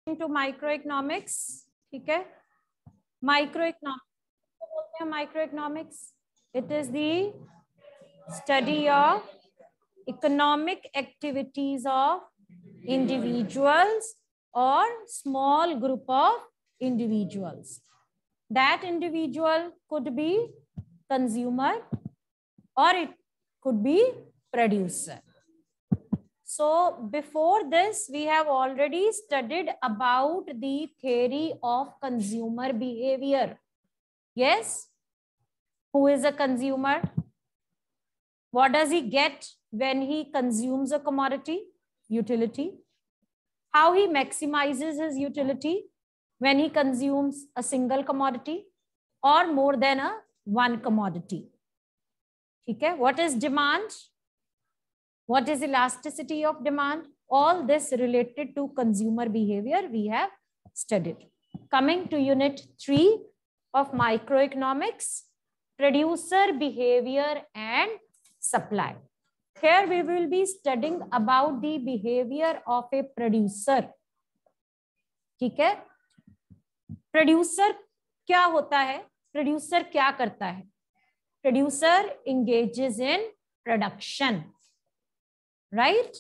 To micro economics. ठीक है, micro economics बोलते हैं. Micro economics it is the study of economic activities of individuals or small group of individuals. That individual could be consumer or it could be producer. So before this we have already studied about the theory of consumer behavior. Yes, who is a consumer? What does he get when he consumes a commodity? Utility. How he maximizes his utility when he consumes a single commodity or more than one commodity. ठीक है, what is demand? What is elasticity of demand? All this related to consumer behavior we have studied. Coming to unit 3 of microeconomics, producer behavior and supply. Here we will be studying about the behavior of a producer. ठीक है, producer क्या होता है, producer क्या करता है? Producer engages in production, right?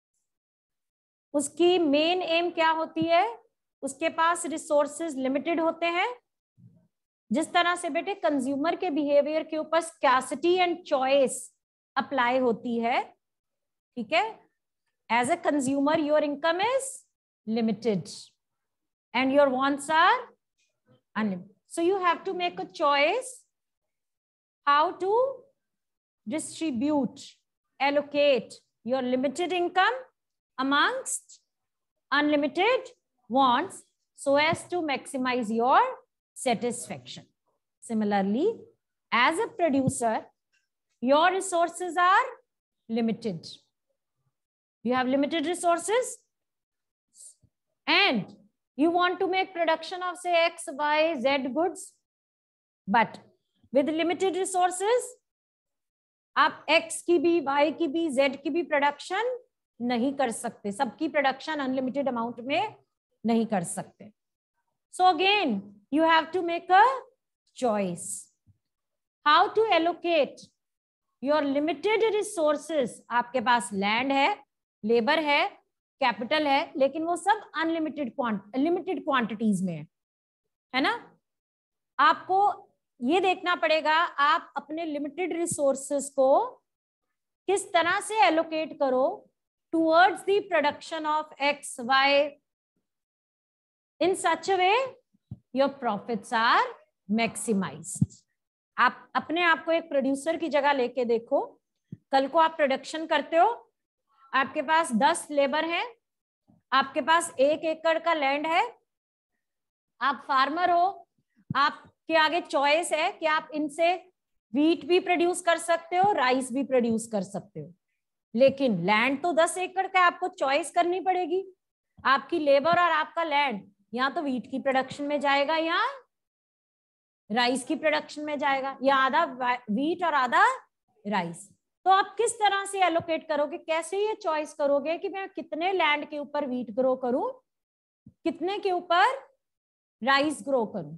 उसकी main aim क्या होती है? उसके पास रिसोर्सेज लिमिटेड होते हैं. जिस तरह से बेटे कंज्यूमर के बिहेवियर के ऊपर स्कैसिटी एंड चॉइस अप्लाई होती है. ठीक है, as a consumer your income is limited and your wants are unlimited. So you have to make a choice how to distribute, allocate your limited income amongst unlimited wants so as to maximize your satisfaction. Similarly, as a producer, your resources are limited. You have limited resources and you want to make production of say X, Y, Z goods, but with limited resources, आप X की भी, Y की भी, Z की भी production नहीं कर सकते. सबकी प्रोडक्शन अनलिमिटेड अमाउंट में नहीं कर सकते. So again you have to make a choice how to allocate your limited resources. आपके पास लैंड है, लेबर है, कैपिटल है, लेकिन वो सब अनलिमिटेड लिमिटेड क्वांटिटीज में है ना. आपको ये देखना पड़ेगा आप अपने लिमिटेड रिसोर्सेस को किस तरह से एलोकेट करो towards the production of X, Y in such a way your profits are maximized. आप अपने आप को एक प्रोड्यूसर की जगह लेके देखो. कल को आप प्रोडक्शन करते हो, आपके पास 10 लेबर हैं, आपके पास 1 एकड़ का लैंड है, आप फार्मर हो, आपके आगे चॉइस है कि आप इनसे व्हीट भी प्रोड्यूस कर सकते हो, राइस भी प्रोड्यूस कर सकते हो. लेकिन लैंड तो 10 एकड़ का, आपको चॉइस करनी पड़ेगी. आपकी लेबर और आपका लैंड या तो व्हीट की प्रोडक्शन में जाएगा या राइस की प्रोडक्शन में जाएगा, या आधा व्हीट और आधा राइस. तो आप किस तरह से एलोकेट करोगे, कैसे ये चॉइस करोगे कि मैं कितने लैंड के ऊपर व्हीट ग्रो करूं, कितने के ऊपर राइस ग्रो करूं,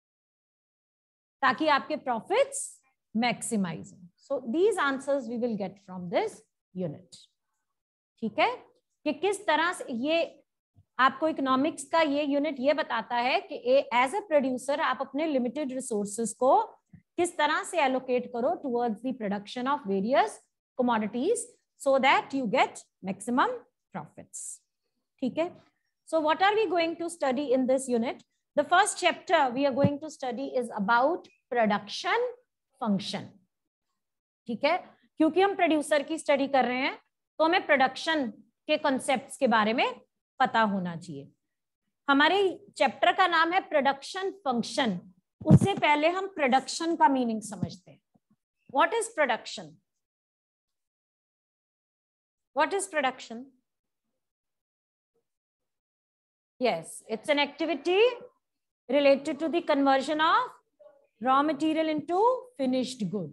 ताकि आपके प्रॉफिट्स मैक्सिमाइज हो. So these answers we will get from this unit. ठीक है, कि किस तरह से ये आपको इकोनॉमिक्स का ये यूनिट ये बताता है कि एज अ प्रोड्यूसर आप अपने लिमिटेड रिसोर्सेज को किस तरह से एलोकेट करो towards the production of various commodities so that you get maximum profits. ठीक है, so what are we going to study in this unit? The first chapter we are going to study is about production function. ठीक है, क्योंकि हम producer की study कर रहे हैं तो हमें प्रोडक्शन के कॉन्सेप्ट्स के बारे में पता होना चाहिए. हमारे चैप्टर का नाम है प्रोडक्शन फंक्शन. उससे पहले हम प्रोडक्शन का मीनिंग समझते हैं. What is production? What is production? Yes, it's an activity related to the conversion of raw material into finished good,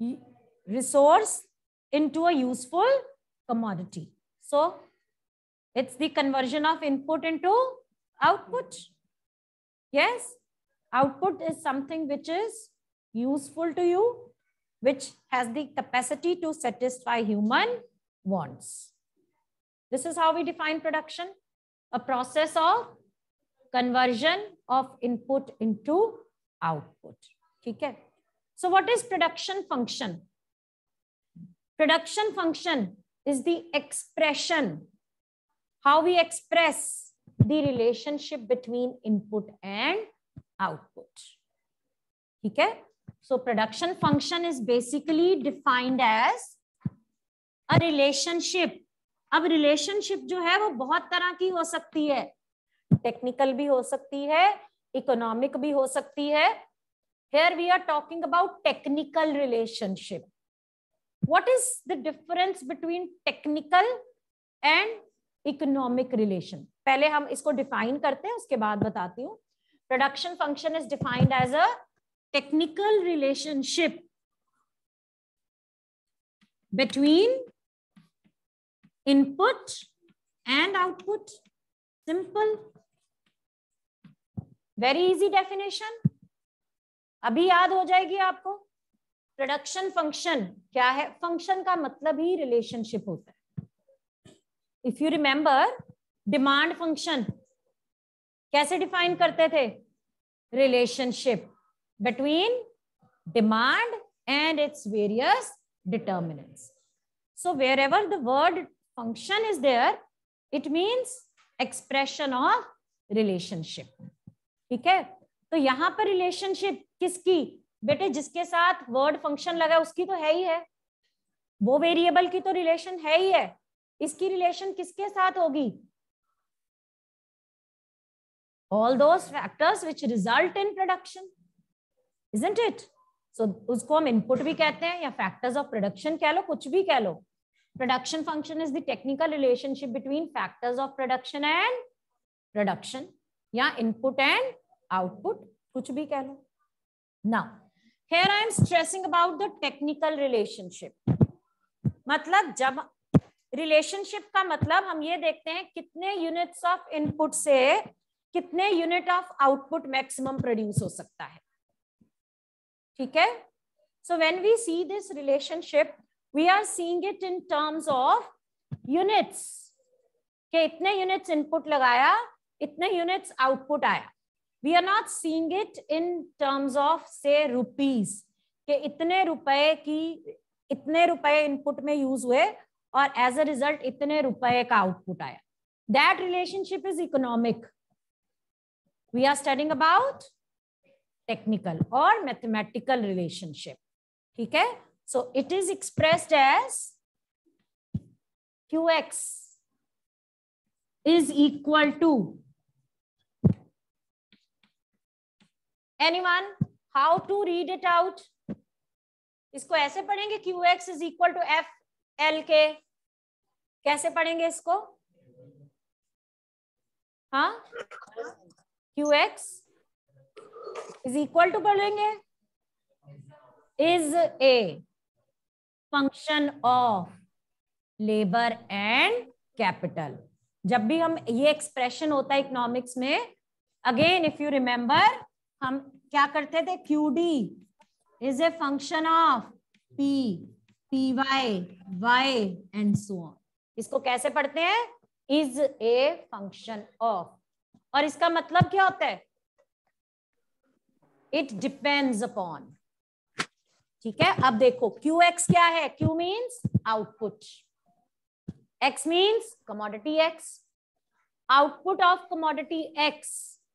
resource into a useful commodity. So It's the conversion of input into output. Yes, output is something which is useful to you, which has the capacity to satisfy human wants. This is how we define production, a process of conversion of input into output. Okay. So what is production function? Production function is the expression, how we express the relationship between input and output. Okay. So production function is basically defined as a relationship. अब relationship जो है वो बहुत तरह की हो सकती है, टेक्निकल भी हो सकती है, इकोनॉमिक भी हो सकती है. Here we are talking about technical relationship. What is the difference between technical and economic relation? पहले हम इसको define करते हैं, उसके बाद बताती हूँ. Production function is defined as a technical relationship between input and output. Simple. Very easy definition. अभी याद हो जाएगी आपको. प्रोडक्शन फंक्शन क्या है? फंक्शन का मतलब ही रिलेशनशिप होता है. If you remember, demand function कैसे डिफाइन करते थे? Relationship between demand and its various determinants. So wherever the word function is there, it means expression of relationship. ठीक है. तो यहां पर रिलेशनशिप किसकी? बेटे जिसके साथ वर्ड फंक्शन लगा उसकी तो है ही है, वो वेरिएबल की तो रिलेशन है ही है. इसकी रिलेशन किसके साथ होगी? All those factors which result in production, isn't it? So उसको हम इनपुट भी कहते हैं या फैक्टर्स ऑफ प्रोडक्शन कह लो, कुछ भी कह लो. Production function is the technical relationship between factors of production and production, या इनपुट एंड आउटपुट, कुछ भी कह लो. Now here I am stressing about the technical relationship. मतलब जब रिलेशनशिप का मतलब हम ये देखते हैं कितने यूनिट्स ऑफ इनपुट से कितने units of output maximum produce हो सकता है. ठीक है. So when we see this relationship we are seeing it in terms of units, के इतने यूनिट्स इनपुट लगाया, इतने यूनिट्स आउटपुट आया. We are not seeing it in terms of say rupees, के इतने रुपए इनपुट में यूज हुए और एज अ रिजल्ट इतने रुपए का आउटपुट आया. That relationship is economic. We are studying about technical और मैथमेटिकल रिलेशनशिप. ठीक है. So it is expressed as QX is equal to, anyone how to read it out? इसको ऐसे पढ़ेंगे QX is equal to FLK. कैसे पढ़ेंगे इसको? हाँ, QX is equal to पढ़ेंगे is a function of labour and capital. जब भी हम ये एक्सप्रेशन होता है इकोनॉमिक्स में, अगेन इफ यू रिमेंबर, हम क्या करते थे? QD is a function of P, PY, Y and so on. इसको कैसे पढ़ते हैं? Is a function of. और इसका मतलब क्या होता है? It depends upon. ठीक है. अब देखो QX क्या है? Q means output, X means commodity X. Output of commodity X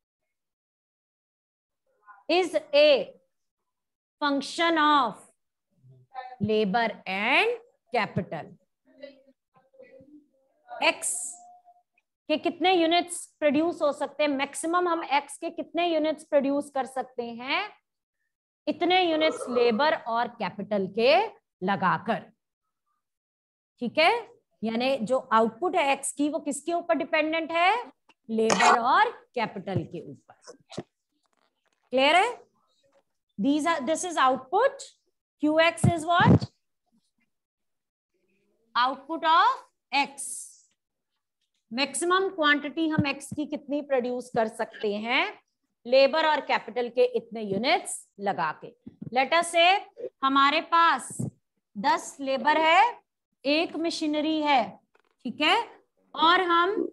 is a function of labor and capital. X के कितने यूनिट्स प्रोड्यूस हो सकते हैं? मैक्सिमम हम X के कितने यूनिट्स प्रोड्यूस कर सकते हैं? इतने यूनिट्स लेबर और कैपिटल के लगाकर. ठीक है. यानी जो आउटपुट है X की, वो किसके ऊपर डिपेंडेंट है? लेबर और कैपिटल के ऊपर. क्लियर है? This is output. QX is what? Output of X. Maximum quantity हम एक्स की कितनी प्रोड्यूस कर सकते हैं लेबर और कैपिटल के इतने यूनिट्स लगा के। लेट अस से हमारे पास 10 लेबर है, 1 मशीनरी है, ठीक है, और हम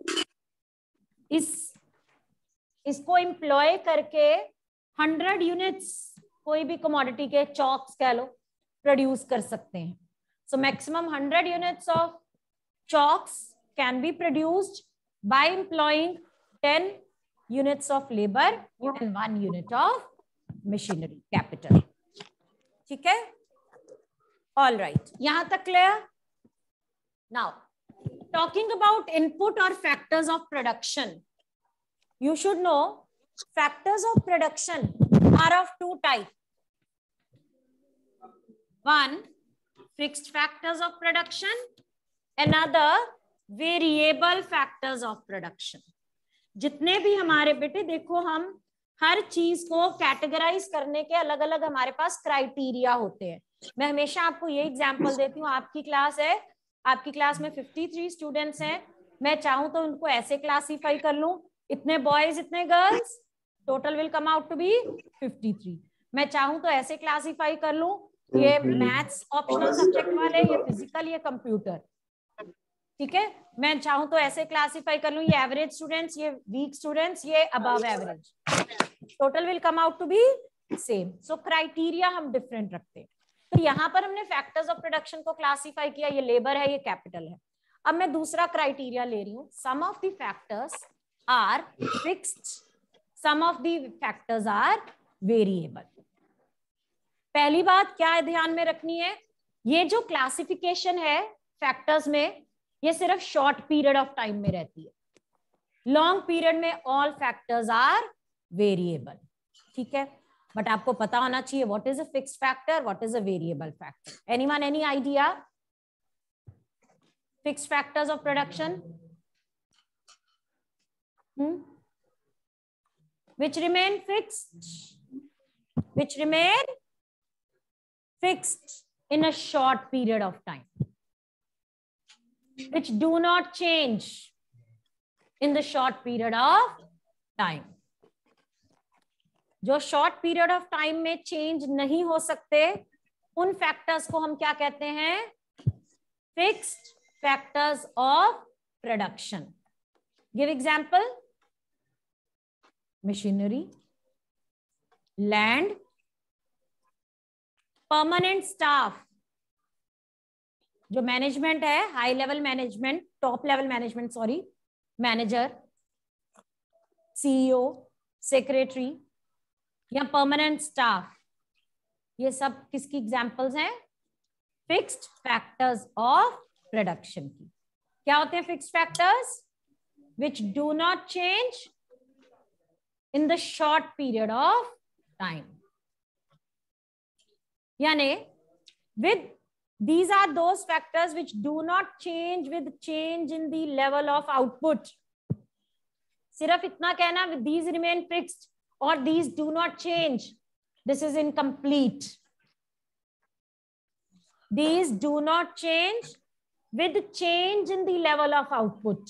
इसको एम्प्लॉय करके 100 यूनिट्स कोई भी कमोडिटी के चॉक्स कह लो प्रोड्यूस कर सकते हैं। So maximum 100 units of chalks can be produced by employing 10 units of labor and 1 unit of machinery capital। ठीक है, all right, यहां तक clear. Now talking about input or factors of production, you should know factors of production are of 2 types. One, fixed factors of production, another variable factors of production। जितने भी हमारे बेटे देखो, हम हर चीज को कैटेगराइज करने के अलग अलग हमारे पास क्राइटेरिया होते हैं। मैं हमेशा आपको ये एग्जांपल देती हूँ, आपकी क्लास है, आपकी क्लास में 53 स्टूडेंट्स हैं, मैं चाहूं तो उनको ऐसे क्लासिफाई कर लूं, इतने बॉयज इतने girls, total will come out to be 53। मैं चाहूं तो ऐसे क्लासिफाई कर लूं, ये मैथ्स ऑप्शनल सब्जेक्ट वाले, ये फिजिकल, ये कंप्यूटर, ठीक है। मैं चाहूं तो ऐसे क्लासिफाई कर लूं, ये एवरेज स्टूडेंट्स, ये वीक स्टूडेंट्स, ये above average, total will come out to be same. So criteria हम डिफरेंट रखते हैं। तो यहां पर हमने फैक्टर्स ऑफ प्रोडक्शन को क्लासिफाई किया, ये लेबर है, ये कैपिटल है। अब मैं दूसरा क्राइटेरिया ले रही हूं, some of the factors are fixed, some of the factors are variable. पहली बात क्या है ध्यान में रखनी है, ये जो क्लासिफिकेशन है फैक्टर्स में, ये सिर्फ शॉर्ट पीरियड ऑफ टाइम में रहती है। लॉन्ग पीरियड में ऑल फैक्टर्स आर वेरिएबल, ठीक है। बट आपको पता होना चाहिए what is a fixed factor, what is a variable factor. Anyone, any idea? Fixed factors of production, which remain fixed in a short period of time, which do not change in the short period of time। जो short period of time में change नहीं हो सकते, उन factors को हम क्या कहते हैं? Fixed factors of production. Give example, machinery, land, permanent staff, जो मैनेजमेंट है, high level management, top level management, sorry, manager, CEO, secretary या परमानेंट स्टाफ, ये सब किसकी एग्जांपल्स हैं? फिक्स्ड फैक्टर्स ऑफ प्रोडक्शन की। क्या होते हैं fixed factors? Which do not change in the short period of time. यानी with these are those factors which do not change with change in the level of output। सिर्फ इतना कहना these remain fixed or these do not change, this is incomplete। these do not change with change in the level of output।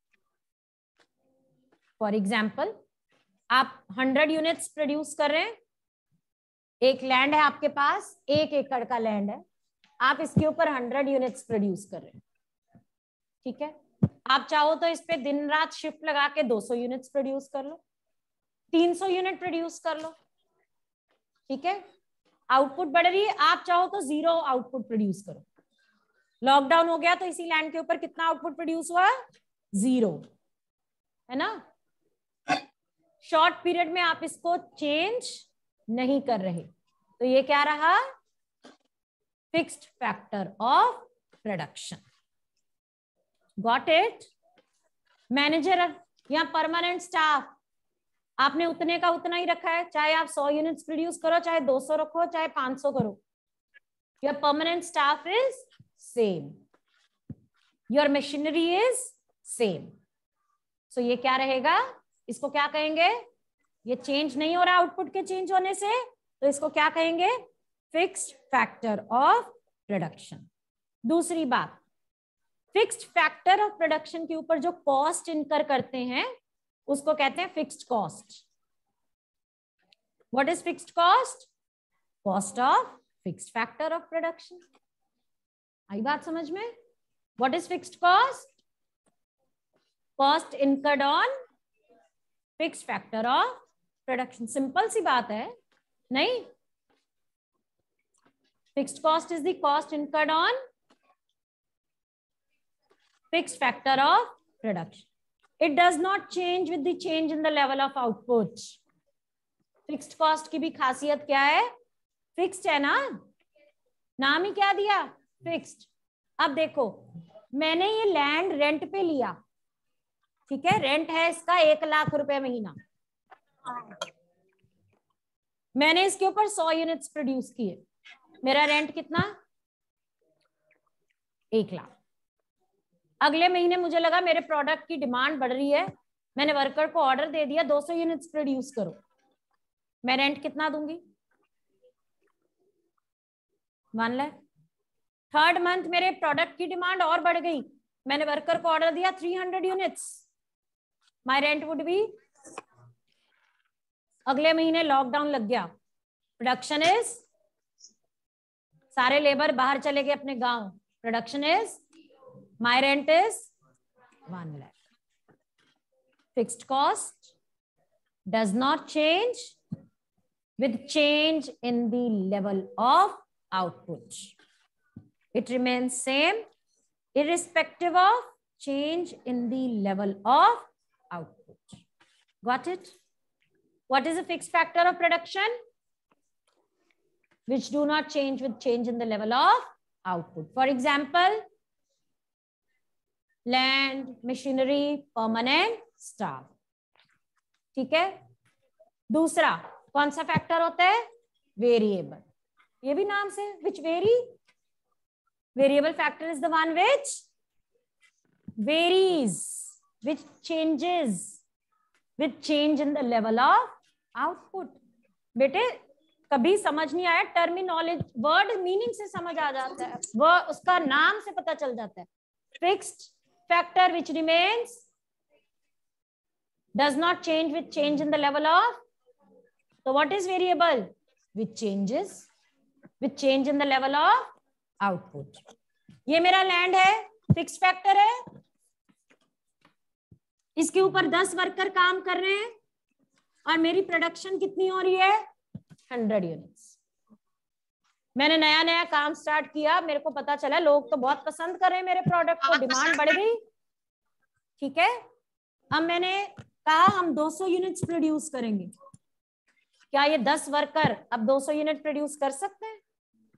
for example, आप 100 units produce कर रहे हैं, एक land है आपके पास, 1 एकड़ का लैंड है, आप इसके ऊपर 100 यूनिट्स प्रोड्यूस कर रहे हैं, ठीक है। आप चाहो तो इस पे दिन रात शिफ्ट लगा के 200 यूनिट्स प्रोड्यूस कर लो, 300 यूनिट प्रोड्यूस कर लो, ठीक है। आउटपुट बढ़ रही है, आप चाहो तो 0 आउटपुट प्रोड्यूस करो। लॉकडाउन हो गया तो इसी लैंड के ऊपर कितना आउटपुट प्रोड्यूस हुआ? 0, है ना। शॉर्ट पीरियड में आप इसको चेंज नहीं कर रहे, तो ये क्या रहा? Fixed factor of production. Got it? Manager या परमानेंट स्टाफ, आपने उतने का उतना ही रखा है, चाहे आप 100 यूनिट्स प्रोड्यूस करो, चाहे 200 रखो, चाहे 500 करो, your permanent staff is same, your machinery is same. So ये क्या रहेगा? इसको क्या कहेंगे? ये चेंज नहीं हो रहा आउटपुट के चेंज होने से, तो इसको क्या कहेंगे? Fixed factor of production. दूसरी बात, फिक्स्ड फैक्टर ऑफ प्रोडक्शन के ऊपर जो कॉस्ट इनकर करते हैं उसको कहते हैं fixed cost. What is fixed cost? Cost of fixed factor of production. आई बात समझ में? What is fixed cost? Cost incurred on fixed factor of production. Simple सी बात है नहीं? Fixed cost is the cost incurred on fixed factor of production. It does not change with the change in the level of output. Fixed cost की भी खासियत क्या है? Fixed है ना, नाम ही क्या दिया? Fixed. अब देखो, मैंने ये लैंड रेंट पे लिया, ठीक है, रेंट है इसका 1 लाख रुपए महीना. मैंने इसके ऊपर 100 यूनिट्स प्रोड्यूस किए. मेरा रेंट कितना? 1 लाख. अगले महीने मुझे लगा मेरे प्रोडक्ट की डिमांड बढ़ रही है, मैंने वर्कर को ऑर्डर दे दिया 200 यूनिट्स प्रोड्यूस करो. मैं रेंट कितना दूंगी? 1 लाख. थर्ड मंथ मेरे प्रोडक्ट की डिमांड और बढ़ गई, मैंने वर्कर को ऑर्डर दिया 300 units. My rent would be. अगले महीने लॉकडाउन लग गया, प्रोडक्शन इज, सारे लेबर बाहर चले गए अपने गांव, production is, my rent is 1 lakh. Fixed cost does not change with change in the level of output. It remains same irrespective of change in the level of output. Got it? What is a fixed factor of production? Which do not change with change in the level of output. For example, land, machinery, permanent staff. ठीक है. दूसरा कौन सा factor होता है? Variable. ये भी नाम से, which vary. Variable factor is the one which varies, which changes which change in the level of output. बेटे कभी समझ नहीं आया, टर्मिनोलॉजी, वर्ड मीनिंग से समझ आ जाता है, वो उसका नाम से पता चल जाता है. Fixed factor which remains, does not change with change in the level of. So what is variable? Which changes with change in the level of output. ये मेरा लैंड है, फिक्स्ड फैक्टर है, इसके ऊपर 10 वर्कर काम कर रहे हैं और मेरी प्रोडक्शन कितनी हो रही है? 100 यूनिट्स. मैंने नया नया काम स्टार्ट किया, मेरे को पता चला लोग तो बहुत पसंद कर रहे हैं मेरे प्रोडक्ट को, डिमांड बढ़ गई. ठीक है. अब मैंने कहा हम 200 यूनिट्स प्रोड्यूस करेंगे. क्या ये 10 वर्कर अब 200 यूनिट प्रोड्यूस कर सकते हैं?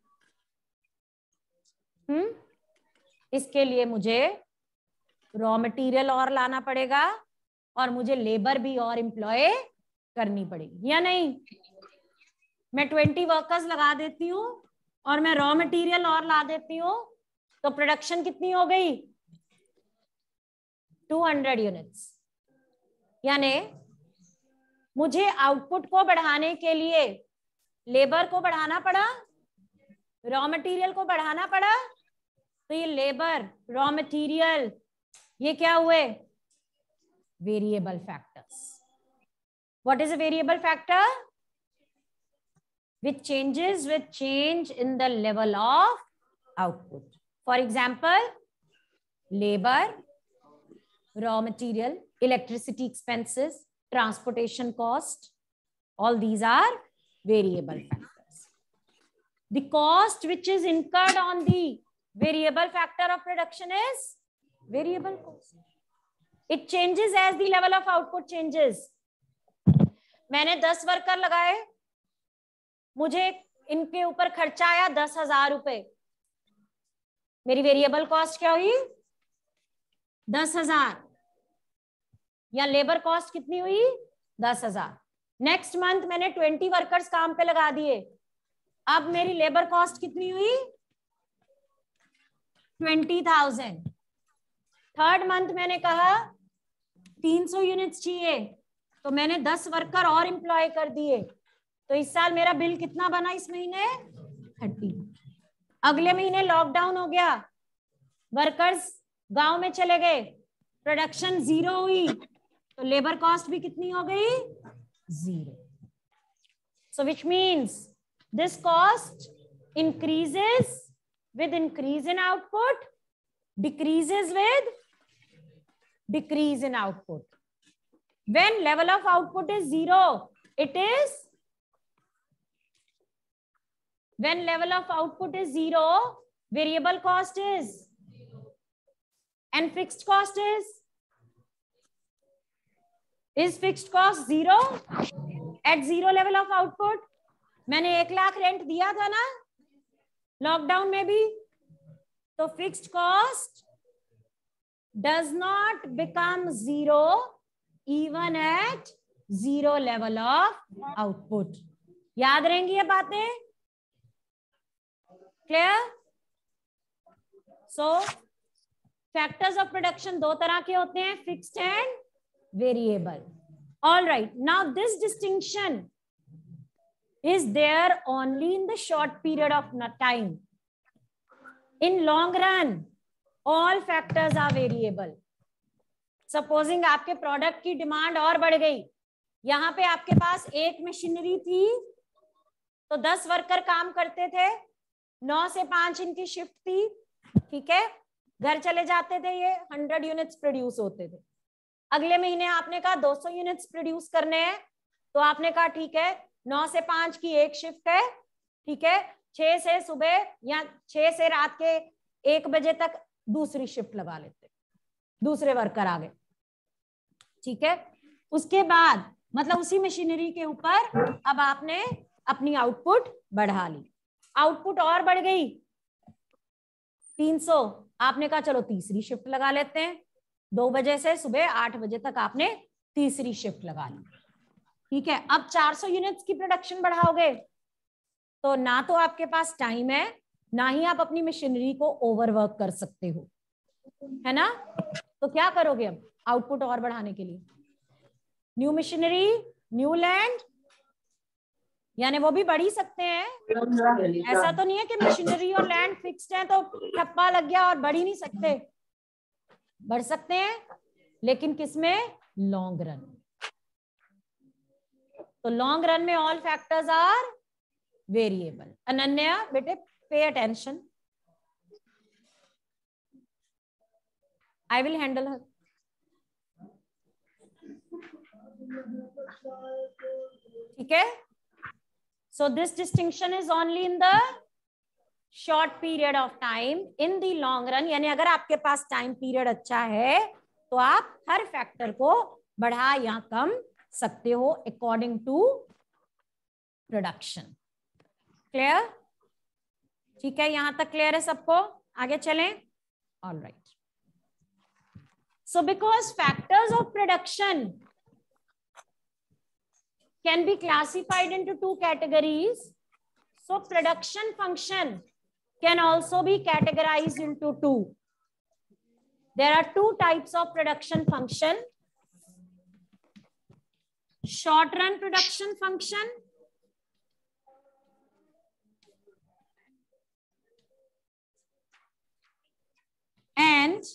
इसके लिए मुझे रॉ मटेरियल और लाना पड़ेगा और मुझे लेबर भी और एम्प्लॉय करनी पड़ेगी, या नहीं? मैं 20 वर्कर्स लगा देती हूँ और मैं रॉ मटेरियल और ला देती हूँ, तो प्रोडक्शन कितनी हो गई? 200 यूनिट्स. यानी मुझे आउटपुट को बढ़ाने के लिए लेबर को बढ़ाना पड़ा, रॉ मटेरियल को बढ़ाना पड़ा. तो ये लेबर, रॉ मटेरियल, ये क्या हुए? Variable factors. What is a variable factor? Which changes with change in the level of output. For example, labor, raw material, electricity expenses, transportation cost, all these are variable factors. The cost which is incurred on the variable factor of production is variable cost. It changes as the level of output changes. मैंने 10 worker लगाए, मुझे इनके ऊपर खर्चा आया 10,000 रुपए. मेरी variable cost क्या हुई? 10,000. या लेबर कॉस्ट कितनी हुई? 10,000. नेक्स्ट मंथ मैंने 20 वर्कर्स काम पे लगा दिए, अब मेरी लेबर कॉस्ट कितनी हुई? 20,000. थर्ड मंथ मैंने कहा 300 यूनिट्स चाहिए, तो मैंने 10 वर्कर और एम्प्लॉय कर दिए, तो इस साल मेरा बिल कितना बना? इस महीने 30. अगले महीने लॉकडाउन हो गया, वर्कर्स गांव में चले गए, प्रोडक्शन 0 हुई, तो लेबर कॉस्ट भी कितनी हो गई? 0. So which means this cost increases with increase in output, decreases with decrease in output. When level of output is 0, it is, when level of output is 0, variable cost is, and fixed cost is fixed cost 0 at 0 level of output. मैंने 1 lakh rent दिया था ना lockdown में भी, तो fixed cost does not become 0 even at 0 level of output. याद रहेंगी ये बातें? Clear? So factors of production दो तरह के होते हैं, fixed and variable. All right, now this distinction is there only in the short period of time. In long run, all factors are variable. Supposing आपके प्रोडक्ट की demand और बढ़ गई, यहाँ पे आपके पास एक मशीनरी थी तो 10 वर्कर काम करते थे, 9 से 5 इनकी शिफ्ट थी, ठीक है, घर चले जाते थे, ये 100 यूनिट्स प्रोड्यूस होते थे. अगले महीने आपने कहा 200 यूनिट्स प्रोड्यूस करने हैं, तो आपने कहा ठीक है 9 से 5 की एक शिफ्ट है, ठीक है, 6 से सुबह या 6 से रात के 1 बजे तक दूसरी शिफ्ट लगा लेते, दूसरे वर्कर आ गए, ठीक है. उसके बाद मतलब उसी मशीनरी के ऊपर अब आपने अपनी आउटपुट बढ़ा ली, आउटपुट और बढ़ गई 300, आपने कहा चलो तीसरी शिफ्ट लगा लेते हैं, 2 बजे से सुबह 8 बजे तक आपने तीसरी शिफ्ट लगा ली, ठीक है. अब 400 यूनिट्स की प्रोडक्शन बढ़ाओगे तो ना तो आपके पास टाइम है, ना ही आप अपनी मशीनरी को ओवरवर्क कर सकते हो, है ना. तो क्या करोगे अब आउटपुट और बढ़ाने के लिए? न्यू मशीनरी, न्यू लैंड, यानी वो भी बढ़ ही सकते हैं. ऐसा तो नहीं है कि मशीनरी और लैंड फिक्स्ड है तो ठप्पा लग गया और बढ़ ही नहीं सकते, बढ़ सकते हैं, लेकिन किसमें? Long run. तो लॉन्ग रन में all factors are variable. Ananya बेटे pay attention, I will handle her. ठीक है. So this distinction is only in the short period of time. In the long run, यानी अगर आपके पास टाइम पीरियड अच्छा है तो आप हर फैक्टर को बढ़ा या कम सकते हो अकॉर्डिंग टू प्रोडक्शन. क्लियर? ठीक है, यहां तक क्लियर है सबको? आगे चलें. All right. So because factors of production can be classified into 2 categories. So production function can also be categorized into 2. There are 2 types of production function. Short run production function and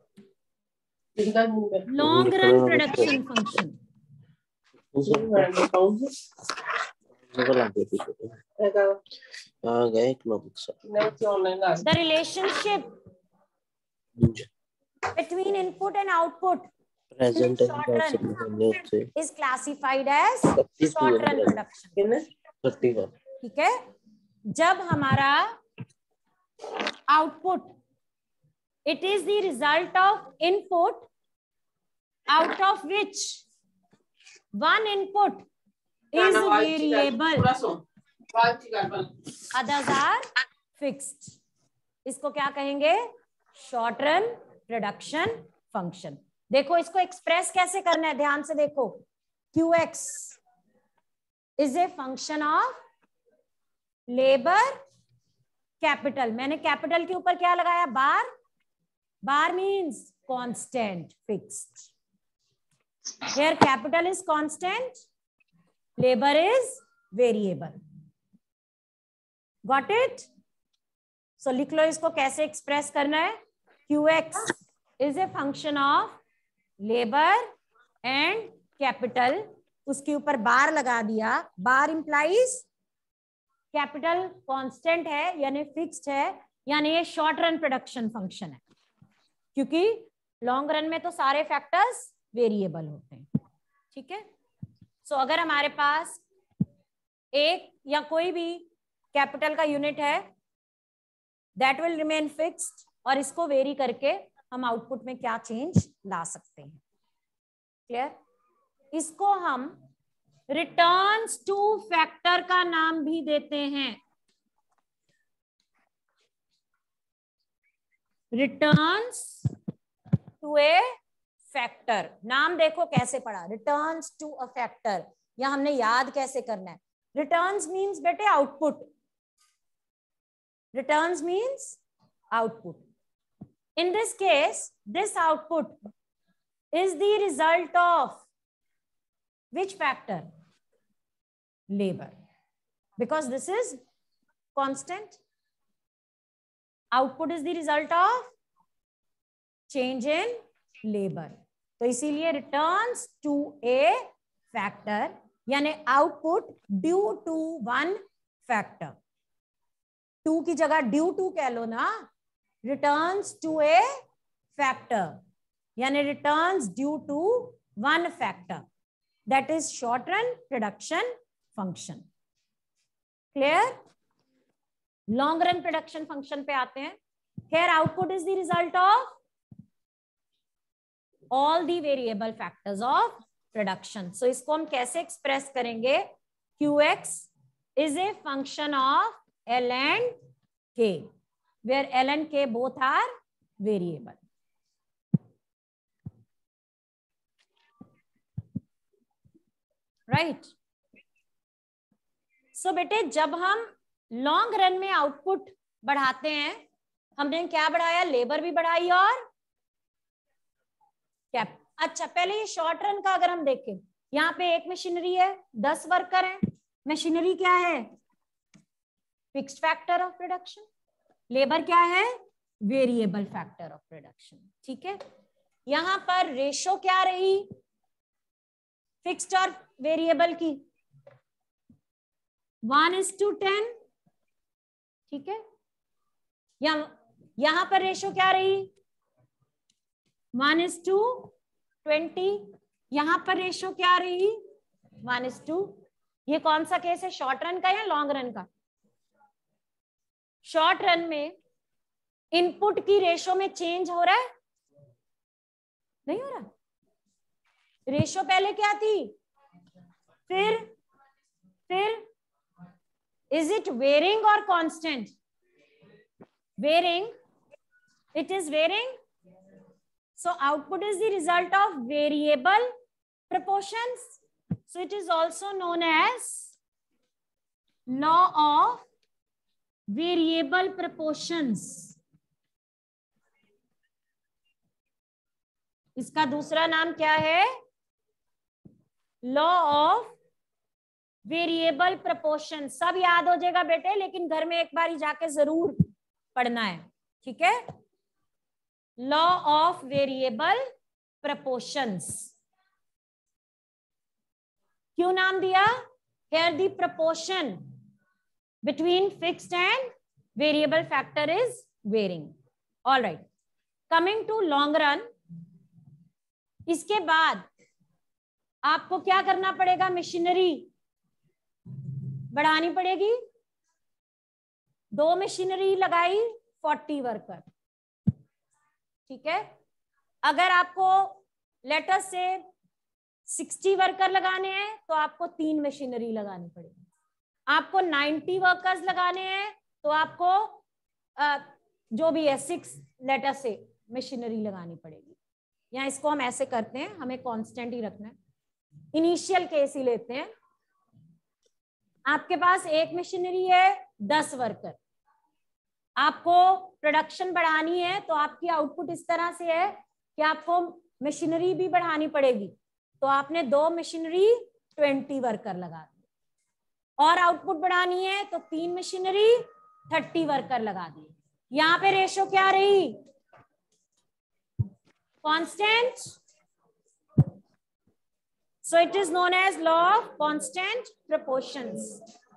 long run production function. The relationship between input and output in short run is classified as short run production. ठीक है. जब हमारा output it is the result of input out of which one input is variable, others are fixed. इसको क्या कहेंगे? Short run production function. देखो इसको express कैसे करना है, ध्यान से देखो. QX is a function of labour capital. मैंने कैपिटल के ऊपर क्या लगाया? Bar. Bar means constant, fixed. Here capital is constant, labor is variable. Got it? So लिख लो इसको कैसे एक्सप्रेस करना है. QX is a function of labour and capital, उसके ऊपर बार लगा दिया, बार इंप्लाइज कैपिटल कांस्टेंट है यानी फिक्स्ड है, यानी ये शॉर्ट रन प्रोडक्शन फंक्शन है, क्योंकि लॉन्ग रन में तो सारे फैक्टर्स वेरिएबल होते हैं। ठीक है, सो अगर हमारे पास एक या कोई भी कैपिटल का यूनिट है दैट विल रिमेन फिक्स्ड, और इसको वेरी करके हम आउटपुट में क्या चेंज ला सकते हैं। क्लियर? इसको हम रिटर्न्स टू फैक्टर का नाम भी देते हैं, रिटर्न्स टू ए फैक्टर। नाम देखो कैसे पढ़ा, रिटर्न्स टू अ फैक्टर, या हमने याद कैसे करना है। रिटर्न्स मीन्स बेटे output, returns means output. In this case, this output is the result of which factor? Labor, because this is constant. Output is the result of change in labor. तो इसीलिए returns to a factor यानी output due to one factor. To की जगह due to कह लो ना, returns to a factor यानी returns due to one factor, that is short run production function. Clear? Long run production function पे आते हैं। Here output is the result of all the variable factors of production. So इसको हम कैसे express करेंगे? Qx is a function of L and K, where L and K both are variable. Right? So बेटे जब हम long run में output बढ़ाते हैं, हमने क्या बढ़ाया? लेबर भी बढ़ाई और क्या? अच्छा, पहले ये शॉर्ट रन का अगर हम देखें, यहाँ पे एक मशीनरी है, 10 वर्कर हैं। मशीनरी क्या है? Fixed factor of production. Labour क्या है? Variable factor of production. ठीक है, यहां पर रेशो क्या रही फिक्स्ड और वेरिएबल की? 1:10। ठीक है, यहां पर रेशो क्या रही? 1:20। यहां पर रेशो क्या रही? 1:। ये कौन सा केस है, शॉर्ट रन का या लॉन्ग रन का? शॉर्ट रन में इनपुट की रेशो में चेंज हो रहा है? नहीं हो रहा। रेशो पहले क्या थी, फिर इज इट वेरिंग और constant? Varying, it is varying. So output is the result of variable proportions. So it is also known as law of variable proportions. इसका दूसरा नाम क्या है? Law of variable proportion. सब याद हो जाएगा बेटे, लेकिन घर में एक बार ही जाके जरूर पढ़ना है। ठीक है, लॉ ऑफ वेरिएबल प्रोपोर्शंस। क्यों नाम दिया? Here the proportion between fixed and variable factor is varying. All right, coming to long run, इसके बाद आपको क्या करना पड़ेगा? मशीनरी बढ़ानी पड़ेगी। 2 मशीनरी लगाई, 40 वर्कर। ठीक है, अगर आपको लेटर से 60 वर्कर लगाने हैं तो आपको 3 मशीनरी लगानी पड़ेगी। आपको 90 वर्कर्स लगाने हैं तो आपको जो भी है 6 लेटर से मशीनरी लगानी पड़ेगी। या इसको हम ऐसे करते हैं, हमें कांस्टेंट ही रखना है। इनिशियल केस ही लेते हैं। आपके पास एक मशीनरी है, 10 वर्कर। आपको प्रोडक्शन बढ़ानी है तो आपकी आउटपुट इस तरह से है कि आपको मशीनरी भी बढ़ानी पड़ेगी। तो आपने 2 मशीनरी 20 वर्कर लगा दिए, और आउटपुट बढ़ानी है तो 3 मशीनरी 30 वर्कर लगा दिए। यहाँ पे रेशो क्या रही? Constant. So it is known as law of constant proportions.